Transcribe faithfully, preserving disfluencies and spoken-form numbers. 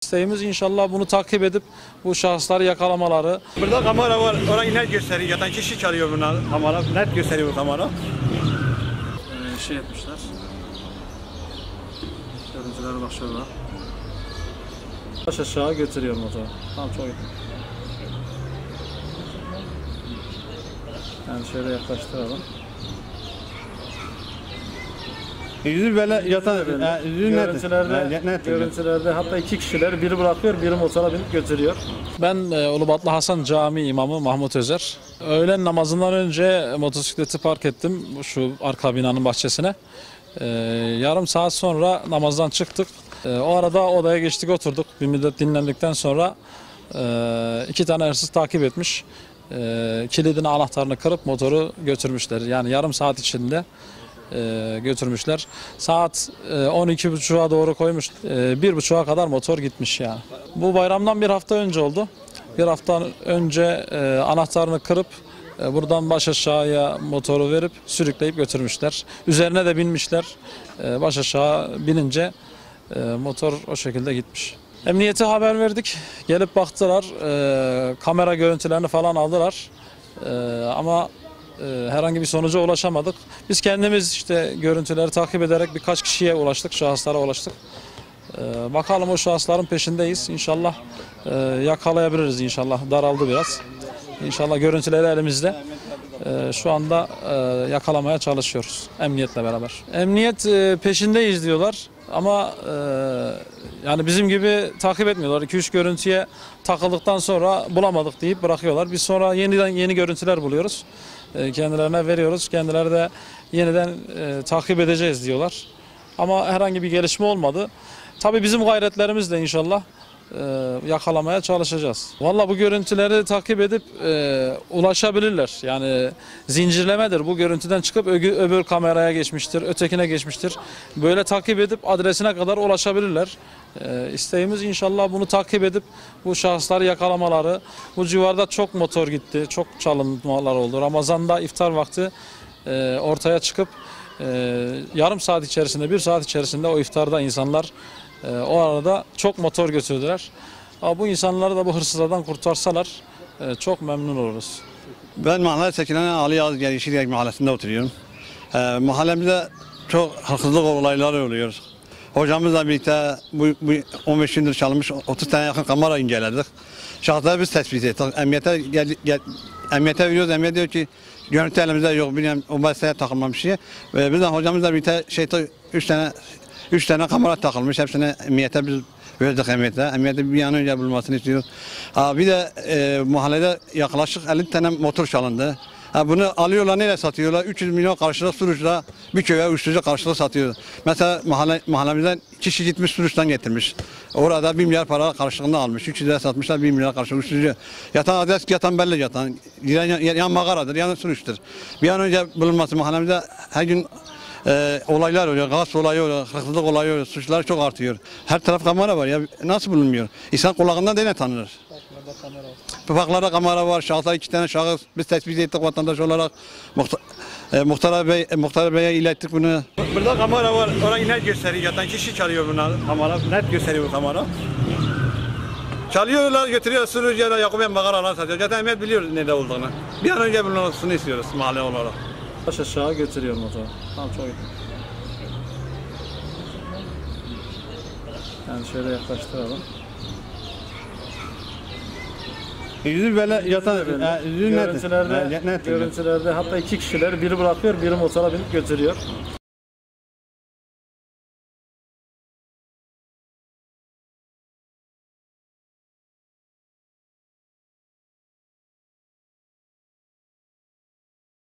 İsteğimiz inşallah bunu takip edip bu şahısları yakalamaları. Burada kamera var, orayı net gösteriyor. Yatan kişi çalıyor bunlar. Kamera net gösteriyor bu kamera. Ee, şey etmişler. Görüntüler bak şurada. Baş aşağı götürüyor motoru. Tam çok iyi. Yani şöyle yaklaştıralım. Yüzü böyle yatan, e, yüzü Görüntülerde, net. net görüntülerde hatta iki kişiler, biri bırakıyor, biri motora binip götürüyor. Ben e, Ulubatlı Hasan Camii imamı Mahmut Özer. Öğlen namazından önce motosikleti park ettim şu arka binanın bahçesine. E, yarım saat sonra namazdan çıktık. E, o arada odaya geçtik, oturduk. Bir müddet dinlendikten sonra e, iki tane hırsız takip etmiş. E, kilidini, anahtarını kırıp motoru götürmüşler. Yani yarım saat içinde E, götürmüşler. Saat e, on iki buçuğa doğru koymuş. E, bir buçuğa kadar motor gitmiş yani. Bu bayramdan bir hafta önce oldu. Bir hafta önce e, anahtarını kırıp e, buradan baş aşağıya motoru verip sürükleyip götürmüşler. Üzerine de binmişler. E, baş aşağı binince e, motor o şekilde gitmiş. Emniyete haber verdik. Gelip baktılar. E, kamera görüntülerini falan aldılar. E, ama herhangi bir sonuca ulaşamadık. Biz kendimiz işte görüntüleri takip ederek birkaç kişiye ulaştık, şahıslara ulaştık. Ee, bakalım o şahısların peşindeyiz. İnşallah e, yakalayabiliriz inşallah. Daraldı biraz. İnşallah görüntüleri elimizde. Ee, şu anda e, yakalamaya çalışıyoruz emniyetle beraber. Emniyet e, peşindeyiz diyorlar ama e, yani bizim gibi takip etmiyorlar. iki üç görüntüye takıldıktan sonra bulamadık deyip bırakıyorlar. Biz sonra yeniden yeni görüntüler buluyoruz. Kendilerine veriyoruz. Kendileri de yeniden e, takip edeceğiz diyorlar. Ama herhangi bir gelişme olmadı. Tabii bizim gayretlerimizle inşallah e, yakalamaya çalışacağız. Vallahi bu görüntüleri takip edip e, ulaşabilirler. Yani zincirlemedir. Bu görüntüden çıkıp öbür, öbür kameraya geçmiştir, ötekine geçmiştir. Böyle takip edip adresine kadar ulaşabilirler. E, isteğimiz inşallah bunu takip edip bu şahısları yakalamaları. Bu civarda çok motor gitti, çok çalınmalar oldu. Ramazan'da iftar vakti e, ortaya çıkıp e, yarım saat içerisinde, bir saat içerisinde o iftarda insanlar e, o arada çok motor götürdüler. Ama bu insanları da bu hırsızlardan kurtarsalar e, çok memnun oluruz. Ben mahalle sekinen Ali Yağız Yeşilyak mahallesinde oturuyorum. Ee, mahallemizde çok hırsızlık olayları oluyor. Hocamızla birlikte bu, bu on beş gündür çalınmış otuz tane yakın kamera inceledik. Şahısları biz tespit ettik. Emniyete, gel, gel, emniyete veriyoruz. Emniyet diyor ki görüntü elimizde yok. Bilmiyorum o bahisaya takılmamış şey. Ve biz de hocamızla birlikte şey, üç tane üç tane kamera takılmış. Hepsine emniyete biz verdik emniyete. Emniyete bir an önce bulmasını istiyoruz. Ha, bir de e, mahallede yaklaşık elli tane motor çalındı. Ha, bunu alıyorlar, neyle satıyorlar? üç yüz milyon karşılık Suruç'la bir köye uyuşturucu karşılığı satıyor. Mesela mahalle, mahallemizden kişi gitmiş Suruç'tan getirmiş. Orada bir milyar para karşılığında almış. üç yüze satmışlar, bir milyar karşılığı uyuşturucu. Yatan adres yatan belli yatan. Yan, yan Magara'dır, yan Suruç'tur. Bir an önce bulunması mahallemizde her gün e, olaylar oluyor. Gasp olayı oluyor, hırsızlık olayı oluyor. Suçlar çok artıyor. Her taraf kamera var ya, nasıl bulunmuyor? İnsan kulağından değil tanınır. Parklarda kamera var, şahıslar iki tane şahıs. Biz tespit ettik vatandaş olarak. Muhtar, e, Muhtar, Bey, Muhtar Bey'e ilettik bunu. Burada kamera var, orayı net gösteriyor. Yatan kişi çalıyor bunlar. Kamera net gösteriyor bu kamera. Çalıyorlar, götürüyor, sürücüye Yakup Magaralar satıyor. Zaten emniyet biliyor nerede olduğunu. Bir an önce bulunmasını istiyoruz mahalle olarak. Baş aşağı götürüyor motoru. Tam çok iyi. Yani şöyle yaklaştıralım. Yüzü böyle yatan, e, yüzü görüntülerde, net. net. görüntülerde hatta iki kişiler, biri bırakıyor, biri motora binip götürüyor.